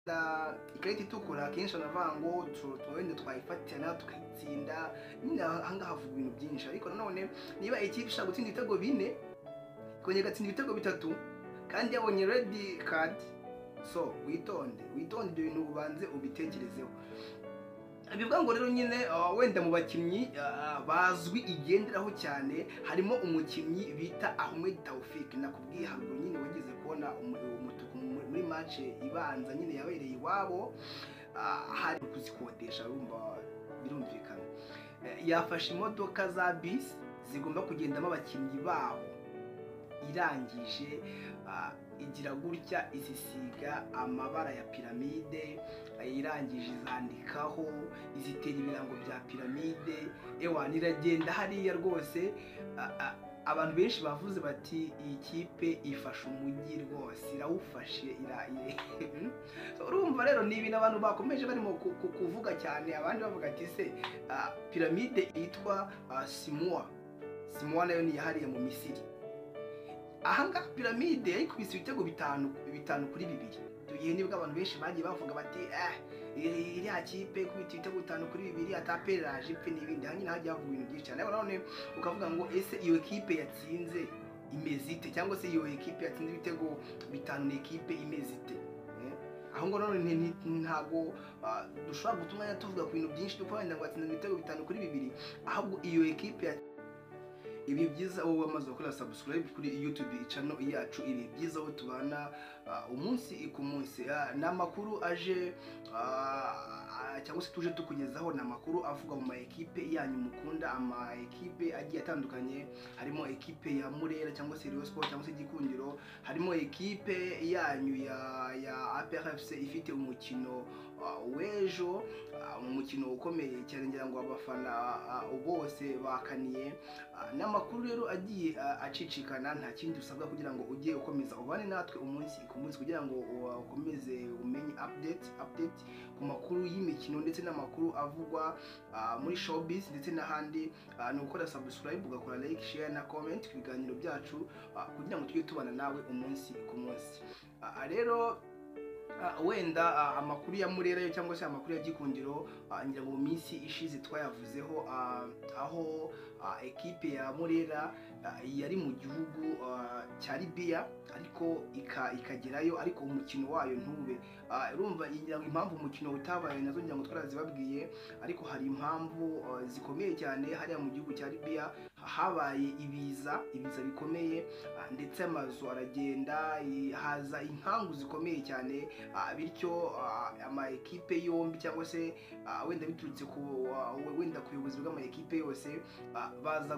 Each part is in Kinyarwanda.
ikarita itukura akenshi banavuga ngo wenda twayifatira tukayitsinda, nyine ahangaha havuga ibintu byinshi. Ariko nanone niba ikipe ishaka gutsinda ibitego 4 ikongera igatsinda ibitego 3 kandi yabonye red card, so witonde ibyo bintu ubanze ubitekerezeho. Bivuga ngo rero nyine wenda mu bakinnyi bazwi igenderaho cyane harimo umukinnyi bita Ahmed Taufik, nakubwiye haruguru nyine wageze kubona umutuku muri match ibanza nyine yabereye iwabo, hari kuzikodesha urumva birumvikana. Yafashe imodoka za bus zigomba kugendamo abakinnyi babo, irangije igira gutya izisiga amabara ya piramide, irangije izandikaho, izitera ibirango bya piramide, ewa niragenda hariya rwose. Abantu benshi bavuze bati iyi kipe ifasha umujyi rwose, irawufashe urumva rero ni ibintu abantu bakomeje barimo kuvuga cyane. Abandi bavuga ati se piramide yitwa Simua nayo ni Yihariye mu Misiri. Ahangaha piramide yayikubise ibitego 5 kuri 2. Tugiye nibwo abantu benshi bagiye bavuga bati iriya kipe kubita ibitego 5 kuri 2 ataperaje pe n'ibindi. Hanyine hajya havuga ibintu byinshi cyane. None ukavuga ngo ese iyo ekipe yatsinze imeze ite, cyangwa se iyo ekipe yatsinze ibitego 5 ni ekipe imeze ite? Aho ngo none ntago dushobora gutuma tuvuga ku bintu byinshi kuko wenda ngo atsinze ibitego 5 kuri 2, ahubwo iyo ekipe ibi byiza wowe wamaze gukora subscribe kuri YouTube channel yacu. Ibi byiza wowe tubana umunsi ku munsi, n'amakuru aje cyangwa se tuje tukugezaho n'amakuru avuga mu ekipe yanyu mukunda, ama ekipe agiye atandukanye. Harimo ekipe ya Mbere cyangwa se Yose cyangwa se Gikundiro, harimo ekipe yanyu ya APRFC ifite umukino w'ejo, umukino ukomeye cyane ngira ngo abafana bose bakaniye. N'amakuru rero agiye acicikana, nta kindi usabwa kugira ngo ujye ukomeza ubane natwe umunsi ku munsi kugira ngo ukomeze umenye update ku makuru y'imikino ndetse n'amakuru avugwa muri showbiz ndetse n'ahandi. Ni gukora subscribe, ugakora like, share na comment ku biganiro byacu kugira ngo tujye tubana nawe umunsi ku munsi. Rero wenda amakuru ya Mbere cyangwa se amakuru ya Gikundiro ngira ngo mu minsi ishize twayavuzeho, aho ekipe ya Mbere yari mu gihugu cya Libya ariko ikagerayo ariko umukino wayo ntube. Urumva ngira ngo impamvu umukino utabaye nazo ngira ngo twarazibabwiye, ariko hari impamvu zikomeye cyane. Hariya mu gihugu cya Libya habaye ibiza bikomeye, ndetse amazu aragenda, haza inkangu zikomeye cyane, bityo ama ekipe yombi cyangwa se wenda biturutse ku wenda ku buyobozi bw'ama ekipe yose baza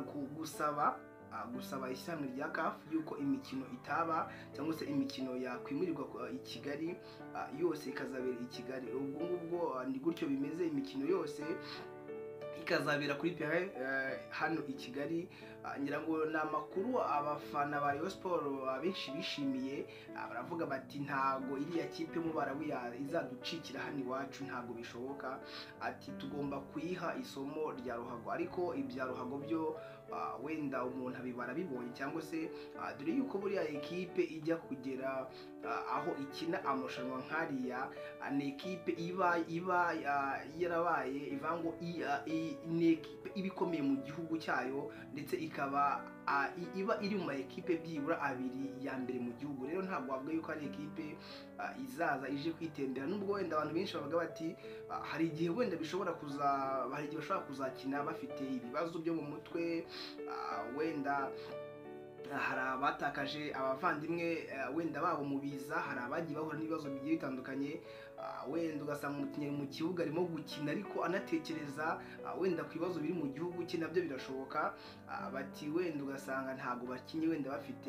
gusaba ishyirahamwe rya CAF yuko imikino itaba cyangwa se imikino yakwimurirwa i Kigali, yose ikazabera i Kigali. Ubwo ni gutyo bimeze, imikino yose ikazabera kuri Mbere hano i Kigali. Ngira ngo na makuru abafana ba Yose benshi bishimiye, baravuga bati ntago iriya kipe mu barawiya izaducikira hano iwacu, ntago bishoboka. Ati tugomba kuyiha isomo rya ruhago, ariko ibya ruhago byo wenda umuntu abibara bibonye, cyangwa se dore yuko buriya ekipe ijya kugera aho ikina amarushanwa nkariya, ni ekipe iba yarabaye ivango ni ekipe ibikomeye mu gihugu cyayo, ndetse ikaba iba iri mu ekipe byibura 2 ya mbere mu gihugu. Rero ntabwo wavuga yuko ari ekipe izaza ije kwitembera, nubwo wenda abantu benshi bavuga bati hari igihe wenda bashobora kuzakina bafite ibibazo byo mu mutwe, wenda hari abatakaje abavandimwe wenda babo mu biza, hari abagiye bahura n'ibibazo bigiye bitandukanye, wenda ugasanga umukinnyi mu kibuga arimo gukina ariko anatekereza wenda ku bibazo biri mu gihugu cye, nabyo birashoboka. Bati wenda ugasanga ntago bakinyi wenda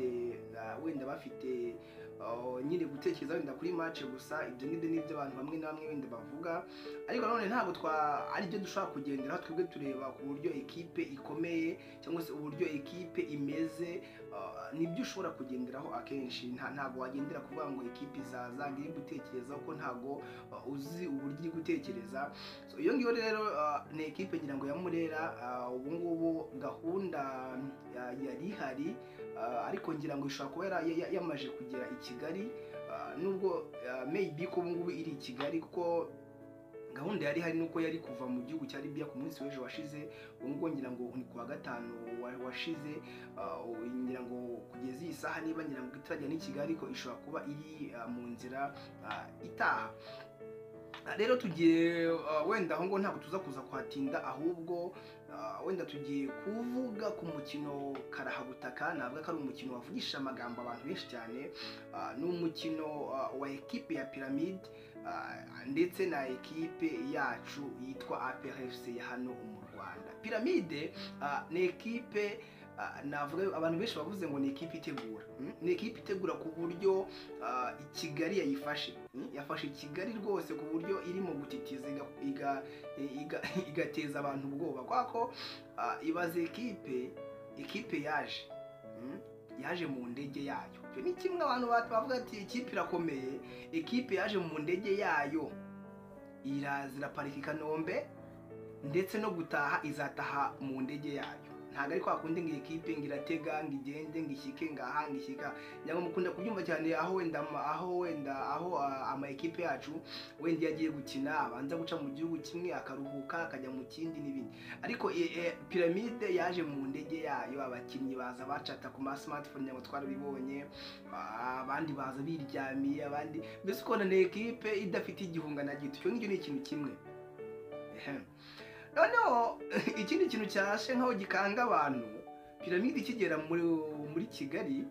bafite nyine gutekereza wenda kuri match gusa. Ibyo ngibyo nibyo abantu bamwe na bamwe wenda bavuga, ariko none ntabwo ari byo dushaka kugendera. Twebwe tureba ku buryo ekipe ikomeye cyangwa se uburyo ekipe imeze, nibyo ushobora kugenderaho akenshi, ntabwo wagendera kuvuga ngo ekipe izaza iri gutekereza ko ntabwo uzi uburyo iri gutekereza. So iyo ngiyo rero ni ekipe ngira ngo ya Murera, ubu ngubu gahunda yari ihari, ariko ngira ngo ishobora kuba yamaje kugera i Kigali, nubwo maybe ko ubu ngubu iri i Kigali, kuko gahunda yari hari nuko yari kuva mu gihugu cya Libya ku munsi w'ejo washize. Ubwo ngira ngo ni kuwa gatanu washize, ngira ngo kugeza iyi saha niba ngira ngo itarajya ni Kigali, ko ishobora kuba iri mu nzira itaha. Rero tugiye wenda aho ngo ntabwo tuza kuza kuhatinda, ahubwo wenda tugiye kuvuga ku mukino karahabutaka. Ntabwo ari umukino wavugisha amagambo abantu benshi cyane, ni umukino wa ekipe ya Pyramide ndetse na ekipe yacu yitwa APRFC ya hano mu Rwanda. Pyramide ni ekipe navuga abantu benshi bavuze ngo ni ekipe itegura, ni ekipe itegura ku buryo Kigali yafashe Kigali rwose, ku buryo irimo gutitiza igateza abantu ubwoba, kwako ibaze ekipe yaje mu ndege yayo. Cyo ni kimwe abantu bavuga ati ekipe irakomeye, ekipe yaje mu ndege yayo, irazira pariki Kanombe, ndetse no gutaha izataha mu ndege yayo. Ntabwo ari kwa kundi ngo ekipe ngiratega ngigende ngishyike ngaha ngishyika. Nyamwe mukunda kubyumva cyane aho ama ekipe yacu wenda yagiye gukina abanza guca mu gihugu kimwe akaruhuka akajya mu kindi n'ibindi. Ariko Pyramide yaje mu ndege yayo, abakinnyi baza bacata ku ma smartphone nyamwe twarabibonye, abandi baza biryamiye, abandi mbese ukona ni ekipe idafite igihunga na gito. Cyo ngicyo ni ikintu kimwe. Noneho ikindi kintu cyashe nkaho gikanga abantu, Pyramide ikigera muri Kigali,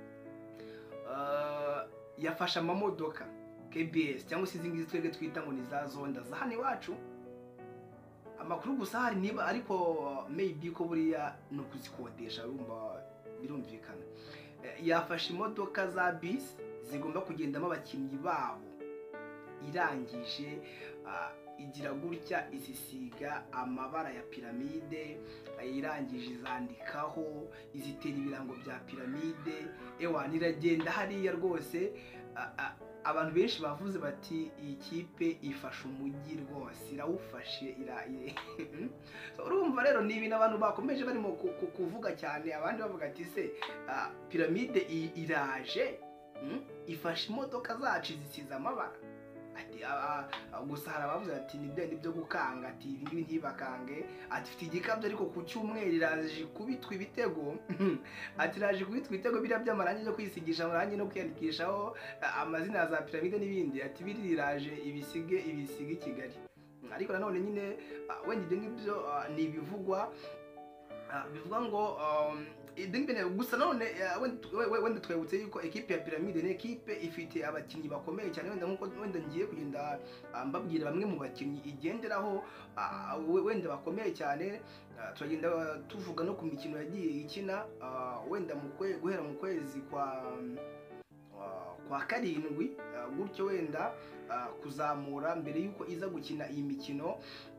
yafashe amamodoka KBS cyangwa se izingizi twebwe twita ngo ni za zonda za hano iwacu. Amakuru gusa hari niba, ariko maybe ko buriya no kuzikodesha birumvikana. Yafashe imodoka za bus zigomba kugendamo abakinnyi babo, irangije igira gutya izisiga amabara ya Pyramide, irangije izandikaho, izitera ibirango bya Pyramide. Niragenda hariya rwose, abantu benshi bavuze bati iyi kipe ifashe umujyi rwose, irawufashe urumva rero ni ibintu abantu bakomeje barimo kuvuga cyane. Abandi bavuga ati se Pyramide iraje ifashe imodoka zacu zisize amabara. Gusa hari abavuze ati nibyo gukanga, ati ibi ntibakange, ati ifite igikabyo ariko ku cyumweru iraje kubitwa ibitego ati iraje kubitwa ibitego biriya by'amarangi yo kwisigisha amarangi no kwiyandikishaho amazina ya za Pyramide n'ibindi, ati biri iraje ibisige i Kigali. Ariko nanone nyine wenda ibyo ngibyo ni ibivugwa bivuga ngo gusa none wenda twebutse yuko ekipe ya Pyramide ni ekipe ifite abakinnyi bakomeye cyane. Wenda ngiye kugenda mbabwira bamwe mu bakinnyi igenderaho wenda bakomeye cyane. Turagenda tuvuga no ku mikino yagiye ikina, wenda guhera mu kwezi kwa karindwi gutyo, wenda kuzamura mbere yuko iza gukina iyi mikino.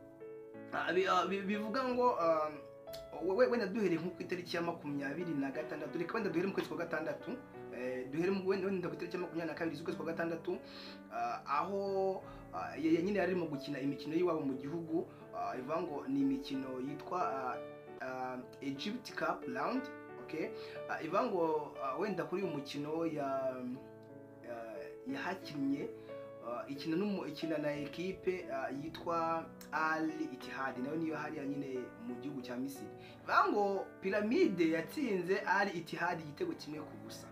Bivuga ngo wenda duhere nko ku itariki ya 26, reka wenda duhere mu kwezi kwa gatandatu, duhere wenda ku itariki ya 22 z'ukwezi kwa gatandatu, aho nyine yarimo gukina imikino y'iwabo mu gihugu. Ivuga ngo ni imikino yitwa Egypt Cup Round, okay. Ivuga ngo wenda kuri uyu mukino yahakinnye ikina na ekipe yitwa Ititije, nayo niyo hariya nyine mu gihugu cya Misiri. Bango Pyramide yatsinze Ititije igitego kimwe ku busa.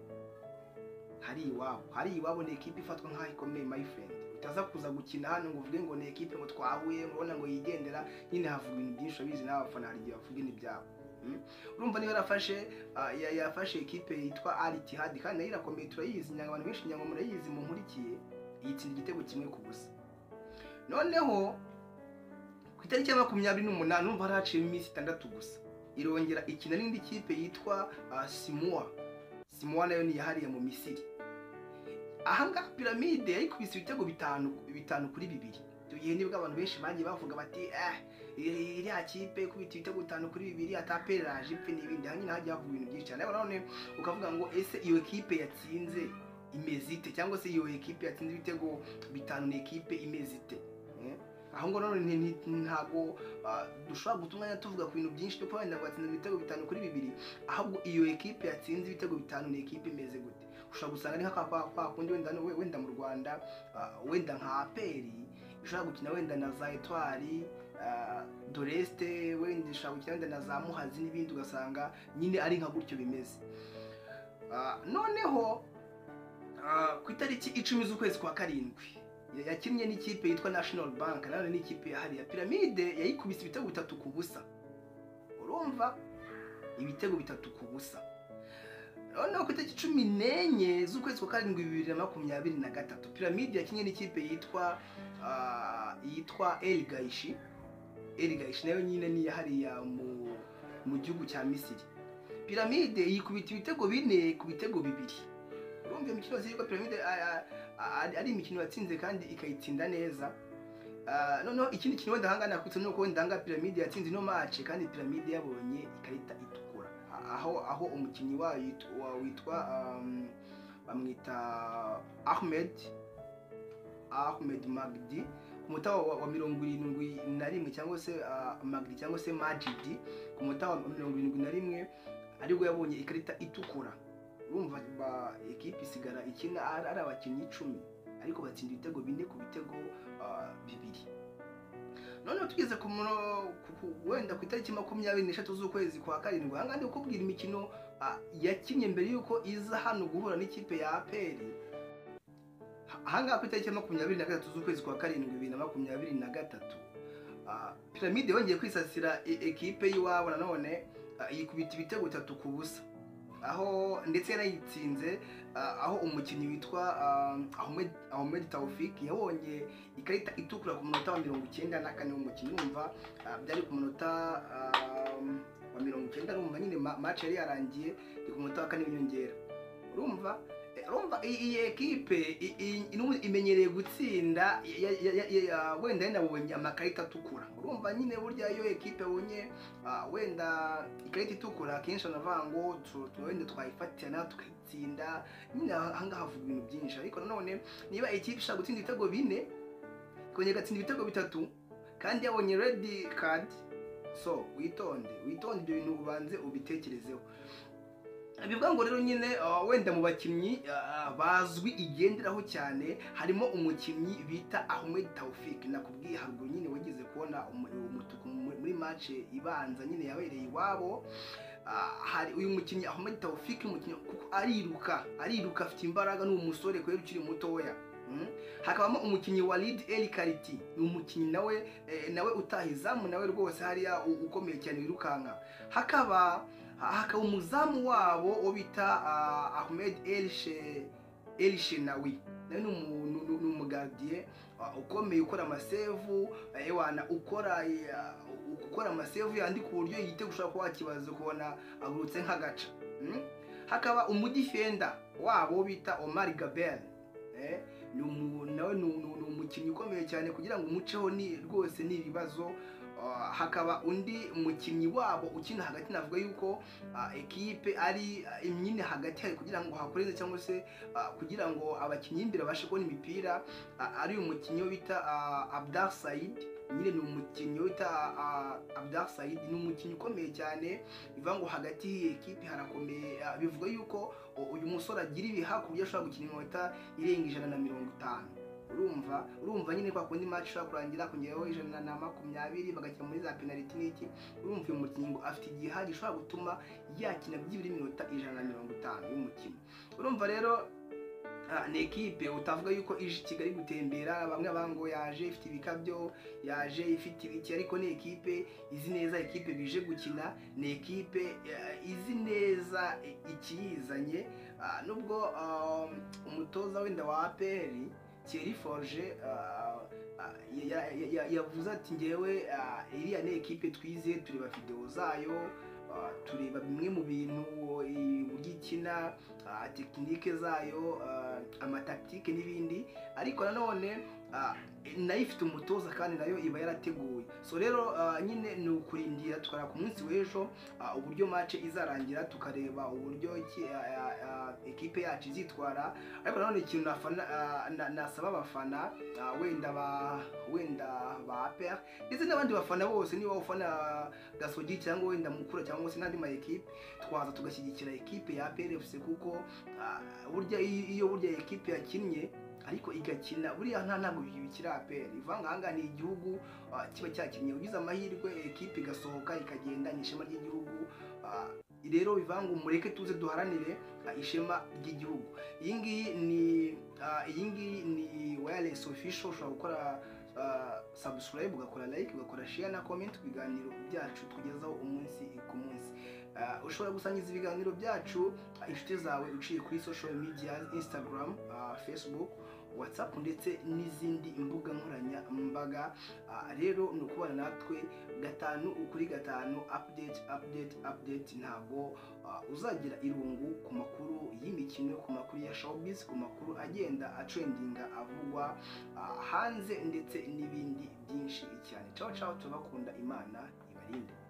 Hari iwabo ni ekipe ifatwa nk'aho ikomeye, my friend. Utaza kuza gukina hano ngo uvuge ngo ni ekipe ngo twahuye mubona ngo yigendera, nyine havuga ibintu byinshi abizi n'abafana hari igihe bavuga n'ibyabo. Urumva niyo yafashe ekipe yitwa Ititije kandi nayo irakomeye, turayizi, nyanga abantu benshi nyanga murayizi mu nkurikiye, yitsinda igitego kimwe ku busa. Noneho ku itariki ya 28 numva haraciye iminsi 6 gusa, irongera ikina n'indi kipe yitwa Simua nayo ni yahariye mu Misiri. Ahanga Pyramide yayikubise ibitego 5 kuri 2. icyo gihe nibwo abantu benshi bagiye bavuga bati iriya kipe kubita ibitego 5-2 ataperaje ipfe n'ibindi hanyuma hagiye havuga ibintu byinshi cyane none ukavuga ngo ese iyo ekipe yatsinze imeze ite cyangwa se iyo ekipe yatsinze ibitego 5 ni ekipe imeze ite aho ngo none ntago dushobora gutunganya tuvuga ku bintu byinshi cyo kwenda batsinze ibitego 5-2 ahubwo iyo ekipe yatsinze ibitego 5 ni ekipe imeze gute ushobora gusanga ari nka kwa kundi wenda mu Rwanda wenda nka aperi ushobora gukina wenda na za Etoile Doreste wenda ushobora gukina wenda na za Muhazi n'ibindi ugasanga nyine ari nka gutyo bimeze noneho ku itariki 10 z'ukwezi kwa karindwi yakinnye n'ikipe yitwa National Bank nayo ni ikipe Yihariye Pyramide yayikubise ibitego 3-0 urumva ibitego 3-0 noneho ku itariki 14 z'ukwezi kwa karindwi 2023 Pyramide yakinnye n'ikipe yitwa El Gaishi nayo nyine ni Yihariye mu gihugu cya Misiri Pyramide yikubita ibitego 4 ku bitego 2 urumva imikino ziriko Pyramide ari imikino yatsinze kandi ikayitsinda neza noneho ikindi kintu wenda hangana kutse nuko wenda hanga Pyramide yatsinze no match kandi Pyramide yabonye ikarita itukura aho umukinnyi wayo witwa bamwita Ahmed Magdi ku mutawa wa 71 cyangwa se Magdi cyangwa se Majidi ku mutawa wa 71 ariko yabonye ikarita itukura urumva ekipe isigara ikina ari abakinnyi 10 ariko batsinda ibitego 4 ku bitego 2 none tugeze ku wenda ku itariki 23 z'ukwezi kwa karindwi hangandi ukubwira imikino yakinnye mbere yuko iza hano guhura n'ikipe ya APR hanga ku itariki 23 z'ukwezi kwa karindwi 2023 Pyramide yongeye kwisasira ekipe yiwabo nanone yikubita ibitego 3-0 aho ndetse yarayitsinze aho umukinnyi witwa Ahmed Taufik yabonye ikarita itukura ku munota wa 94 w'umukinnyi umva byari ku munota wa 90 urumva nyine match yari yarangiye ku munota wa 4 w'inyongera urumva iyi ekipe imenyereye gutsinda wenda yanabonye amakarita atukura urumva nyine burya iyo ekipe abonye wenda ikarita itukura kenshi anavuga ngo wenda twayifatira tukayitsinda nyine hanga havuga ibintu byinshi ariko nanone niba ekipe ishaka gutsinda ibitego 4 kongera gatsinda ibitego 3 kandi yabonye red card so witonde ibyo bintu ubanze ubitekerezeho bivuga ngo rero nyine wenda mu bakinnyi bazwi igenderaho cyane harimo umukinnyi bita Ahmed Taufik nakubwiye haruguru nyine wageze kubona umutuku muri match ibanza nyine yabereye iwabo hari uyu mukinnyi Ahmed Taufik umukinnyi kuko ariruka afite imbaraga n'umusore kwera ukiri mutoya hakabamo umukinnyi Walid El Kariti ni umukinnyi nawe utahizamu nawe rwose hariya ukomeye cyane wirukanka hakaba umuzamu wabo ubita Ahmed El Shenawi nawe ni umugardien ukomeye ukora amasevu ukora amasevu yandi ku buryo yitego ushobora kuba wakibaza kubona agurutse nk'agaca hakaba umudifenda wabo bita Omar Gabel nawe ni umukinnyi ukomeye cyane kugira ngo umuceho ni rwose ni ibibazo hakaba undi mukinnyi wabo ukina hagati navuga yuko ekipe ari imyine hagati hari kugira ngo hakoreze cyangwa se kugira ngo abakinnyi imbere bashe kubona imipira ari umukinnyi bita Abdar Said nyine ni umukinnyi wita Abdar Said ni umukinnyi ukomeye cyane bivuga ngo hagati y'ekipe harakomeye bivuga yuko uyu musore agira ibiha ku buryo ashobora gukina iminota irenga 150 urumva nyine kwa kundi match ushobora kurangira kongeraho 120 bagakina muri za penalty n'iki urumva uyu mukinnyi ngo afite igihari gishobora gutuma yakina byibiri iminota 150 y'umukino urumva rero ni ekipe utavuga yuko ije Kigali gutembera bamwe abango yaje ifite ibikabyo yaje ifite ibiki ariko ni ekipe izi neza ekipe bije gukina ni ekipe izi neza ikiyizanye nubwo umutoza wenda wa APR Thierry Forge yavuze ati ngewe iriya ni ekipe twize tureba video zayo tureba bimwe mu bintu uburyo ikina tekinike zayo amataktike n'ibindi ariko nanone nayo ifite umutoza kandi nayo iba yarateguye. So rero nyine ni ukurindira tukareba ku munsi w'ejo uburyo match izarangira, tukareba uburyo ekipe yacu izitwara. Ariko nanone ikintu nasaba abafana wenda ba APR ndetse n'abandi bafana bose, niba ufana Gasogi cyangwa wenda Mukura cyangwa se n'andi ma ekipe, twaza tugashyigikira ekipe ya APR FC, kuko burya iyo ekipe yakinnye ariko igakina buriya ntabwo bikira APR ivanga hanga, ni igihugu kiba cyakinnye, ugize amahirwe ekipe igasohoka ikagenda n'ishema ry'igihugu. Rero bivanga umureke tuze duharanire ishema ry'igihugu. Iyi ngiyi ni wireless official. Ushobora gukora subscribe, ugakora like, ugakora share na comment ku biganiro byacu tugezaho umunsi ku munsi. Ushobora gusangiza ibiganiro byacu inshuti zawe uciye kuri social media, Instagram, Facebook, WhatsApp ndetse n'izindi imbuga nkoranyambaga. Rero ni ukubana natwe 5 kuri 5, update. Ntabwo uzagira irungu ku makuru y'imikino, ku makuru ya showbiz, ku makuru agenda atrendinga avugwa hanze ndetse n'ibindi byinshi cyane. Ciao tubakunda, Imana ibarinde.